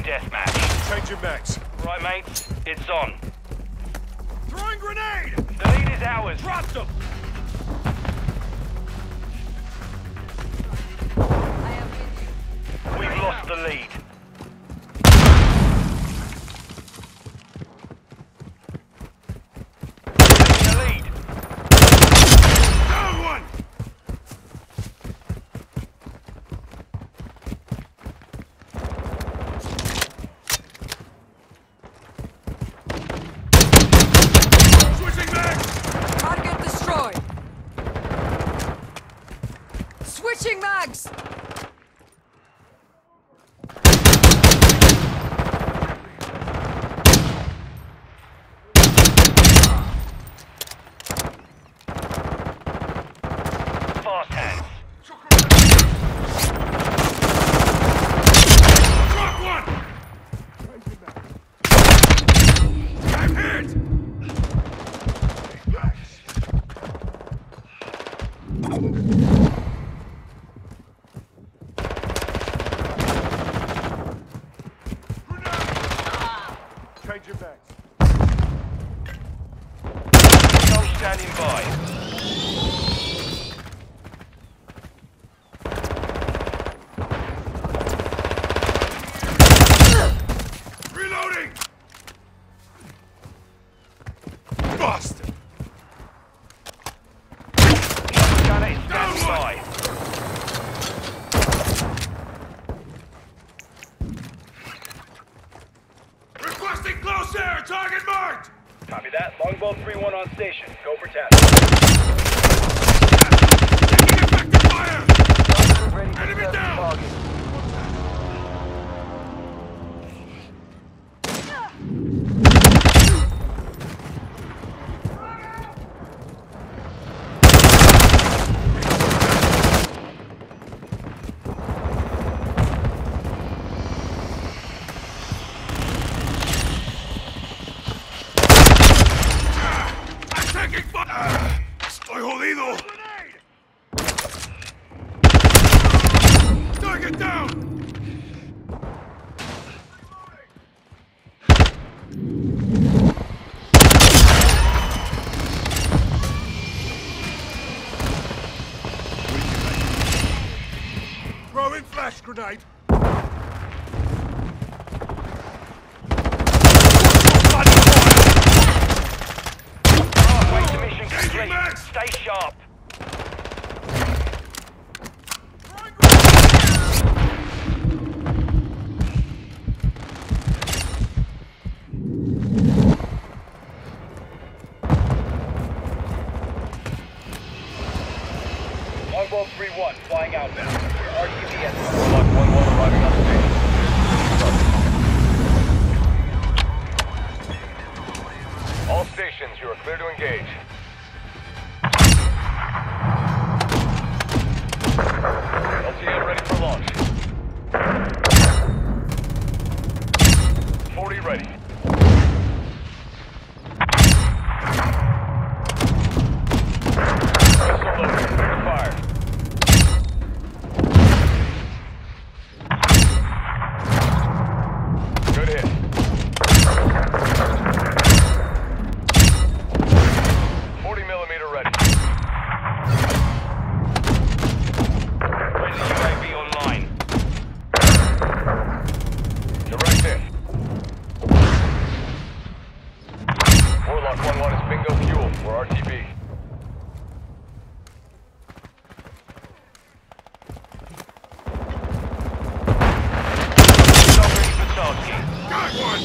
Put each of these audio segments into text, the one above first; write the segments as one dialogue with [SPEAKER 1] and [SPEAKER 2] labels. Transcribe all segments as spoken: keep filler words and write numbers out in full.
[SPEAKER 1] deathmatch.
[SPEAKER 2] Changing backs.
[SPEAKER 1] Right, mates, it's on.
[SPEAKER 2] Throwing grenade!
[SPEAKER 1] The lead is ours.
[SPEAKER 2] Dropped them!
[SPEAKER 3] I am with you.
[SPEAKER 1] We've lost the lead. Taking the lead.
[SPEAKER 2] Down one! Switching back!
[SPEAKER 3] Target destroyed. Switching mags.
[SPEAKER 1] Fast hands.
[SPEAKER 2] Drop one! I'm hit! Changing backs.
[SPEAKER 1] No standing by.
[SPEAKER 2] Reloading! Boston!
[SPEAKER 1] Gunner is standing by.
[SPEAKER 2] Requesting close air! Target marked!
[SPEAKER 1] Copy that. Longbow three one on station. Go for task.
[SPEAKER 2] Taking effective fire!
[SPEAKER 1] Ready to
[SPEAKER 2] Enemy
[SPEAKER 1] serve the
[SPEAKER 2] down!
[SPEAKER 1] target.
[SPEAKER 2] I'm taking fire! Estoy jodido! Target down! Throwing flash grenade!
[SPEAKER 1] Halfway to mission
[SPEAKER 2] Engaging
[SPEAKER 1] complete.
[SPEAKER 2] max!
[SPEAKER 1] Stay sharp. Longbow three one flying outbound. Your R T B at one one one arriving on station. All stations, you are clear to engage. L T M ready for launch. forty ready. Missile loaded. Clear to fire. Good hit. forty millimeter ready. Raising U A V online. Direct hit. Warlock one one is bingo fuel for R T B. Not ready for tasking.
[SPEAKER 2] Got one!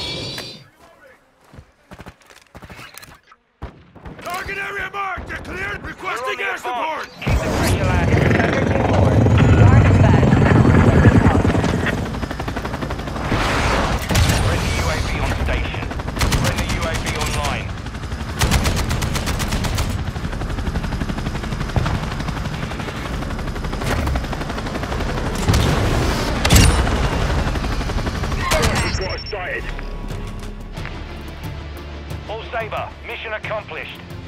[SPEAKER 2] Target area marked! They're cleared! Requesting
[SPEAKER 1] We're on
[SPEAKER 2] air
[SPEAKER 1] the advance.
[SPEAKER 2] support!
[SPEAKER 1] Keep the pressure lag. Friendly U A V on station. Friendly U A V online. All Saber, mission accomplished.